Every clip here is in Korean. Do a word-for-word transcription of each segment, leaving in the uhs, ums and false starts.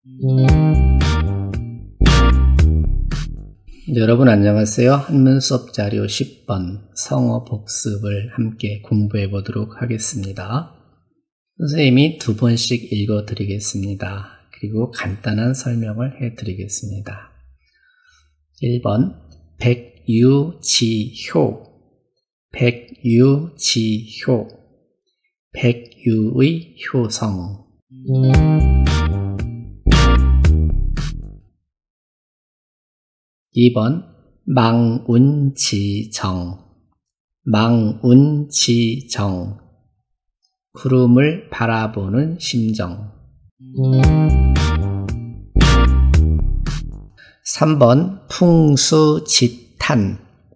여러분 안녕하세요. 한문 수업 자료 십 번 성어 복습을 함께 공부해 보도록 하겠습니다. 선생님이 두 번씩 읽어 드리겠습니다. 그리고 간단한 설명을 해 드리겠습니다. 일 번 백유지효 백유지효 백유의 효성. 이 번 망운지정 망운지정 구름을 바라보는 심정. 삼 번 풍수지탄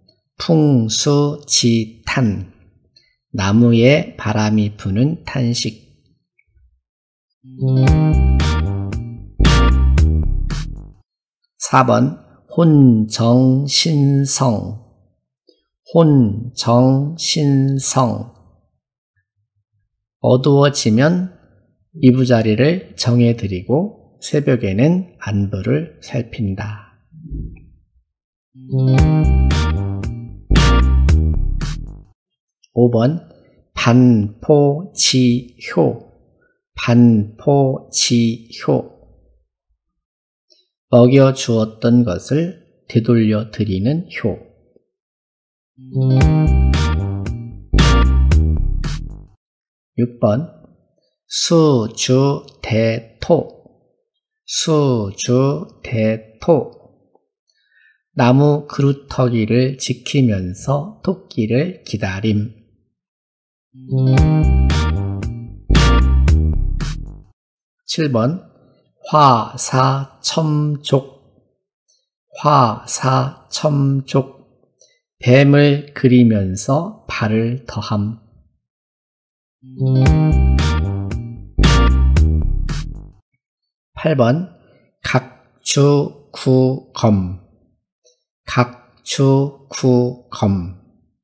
풍수지탄 나무에 바람이 부는 탄식. 사 번 혼정신성 혼정신성 어두워지면 이부자리를 정해드리고 새벽에는 안부를 살핀다. 오 번 반포지효 반포지효 먹여주었던 것을 되돌려 드리는 효. 육 번 수주대토 수주대토 나무 그루터기를 지키면서 토끼를 기다림. 칠 번 화사첨족 화사첨족 뱀을 그리면서 발을 더함. 팔 번 각주구검 각주구검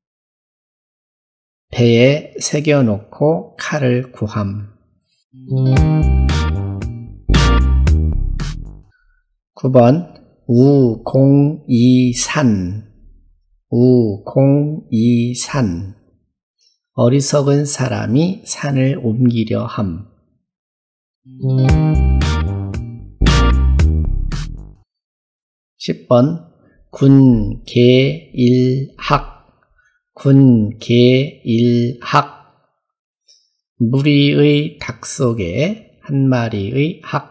배에 새겨놓고 칼을 구함. 구 번 우공이산 우공이산 어리석은 사람이 산을 옮기려 함. 십 번 군계일학 군계일학 무리의 닭 속에 한 마리의 학.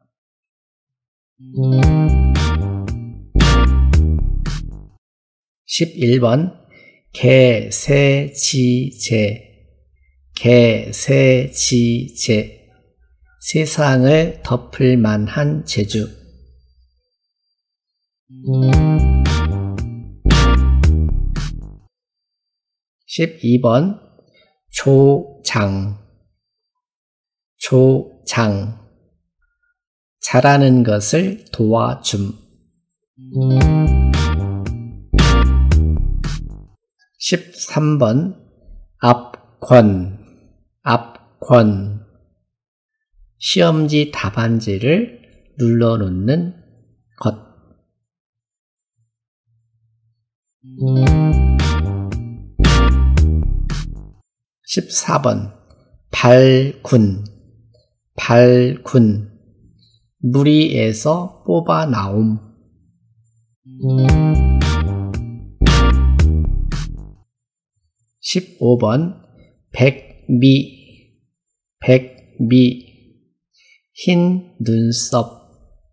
십일 번 개세지제 개세지제 세상을 덮을 만한 재주. 십이 번 조장 조장 잘하는 것을 도와줌. 십삼 번 압권 압권 시험지 답안지를 눌러놓는 것. 십사 번 발군 발군 무리에서 뽑아 나옴. 십오 번 백미 백미 흰 눈썹.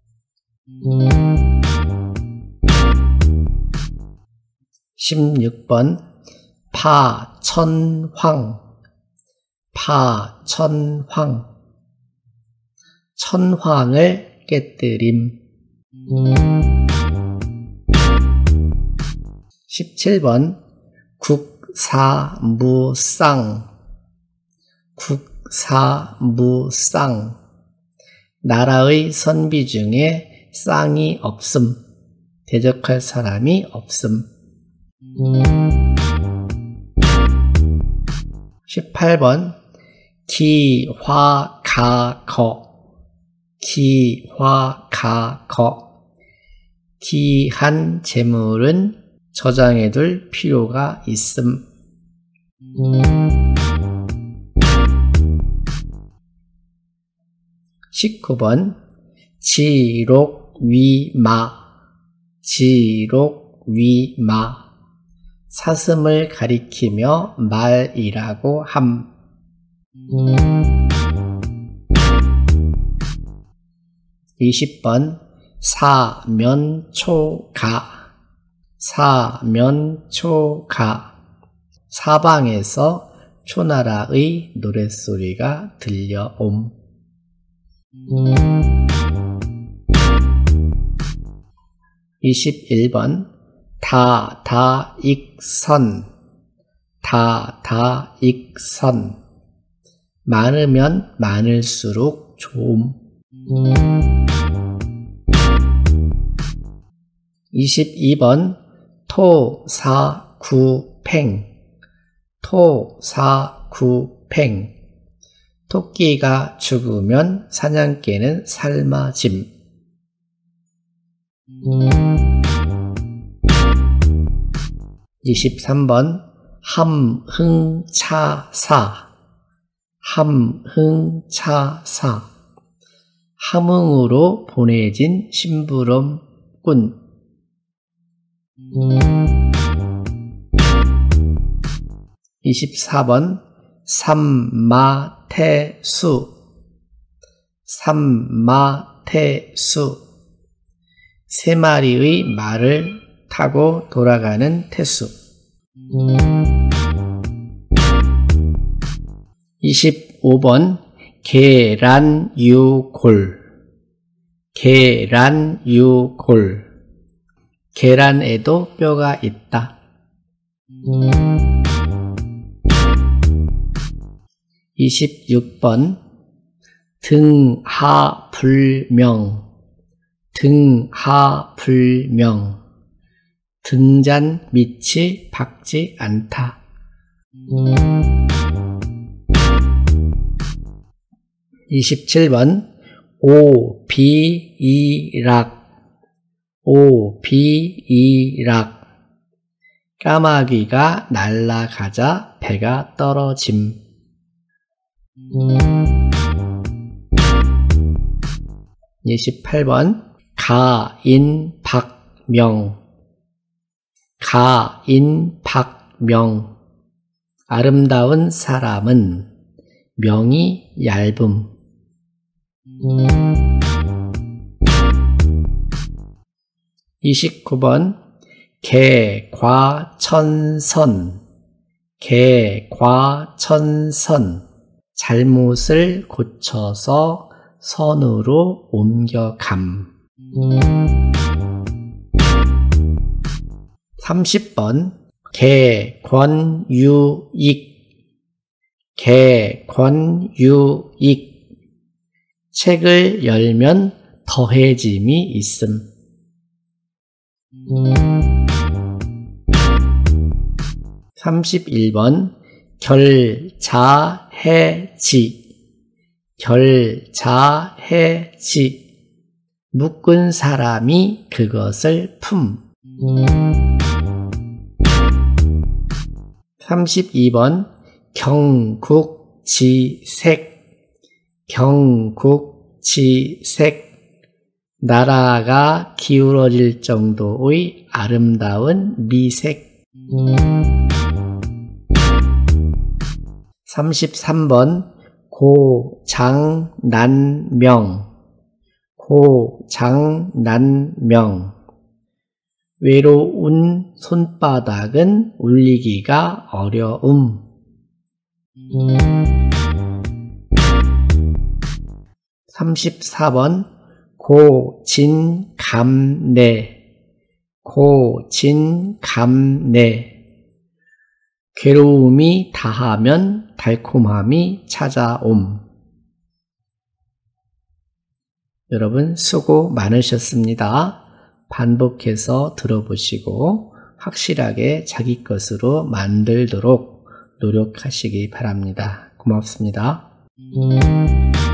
십육 번 파천황 파천황 천황을 깨뜨림. 십칠 번 국사무쌍 국사무쌍 나라의 선비 중에 쌍이 없음 대적할 사람이 없음. 십팔 번 기화가거 기, 화, 가, 거. 기한 재물은 저장해둘 필요가 있음. 십구 번 지록위마 지록위마 사슴을 가리키며 말이라고 함. 이십 번 사면초가 사면초가 사방에서 초나라의 노랫소리가 들려옴. 이십일 번 다다익선 다다익선 많으면 많을수록 좋음. 이십이 번 토사구팽 토사구팽 토끼가 죽으면 사냥개는 삶아짐. 이십삼 번 함흥차사 함흥차사 함흥으로 보내진 심부름꾼. 이십사 번 삼마태수 삼마태수 세 마리의 말을 타고 돌아가는 태수. 이십오 번 계란유골 계란유골 계란에도 뼈가 있다. 이십육 번 등하불명 등하불명 등잔 밑이 박지 않다. 이십칠 번 오비이락 오비이락 까마귀가 날아가자 배가 떨어짐. 이십팔 번 가인박명 가인박명 아름다운 사람은 명이 얇음. 이십구 번 개과천선 개과천선 잘못을 고쳐서 선으로 옮겨감. 삼십 번 개권유익 개권유익 책을 열면 더해짐이 있음. 삼십일 번 결자해지 결자해지 묶은 사람이 그것을 품. 삼십이 번 경국지색 경국지색 나라가 기울어질 정도의 아름다운 미색. 삼십삼 번 고장난명 고장난명 외로운 손바닥은 울리기가 어려움. 삼십사 번 고진감래 고진감래 괴로움이 다하면 달콤함이 찾아옴. 여러분 수고 많으셨습니다. 반복해서 들어보시고 확실하게 자기 것으로 만들도록 노력하시기 바랍니다. 고맙습니다.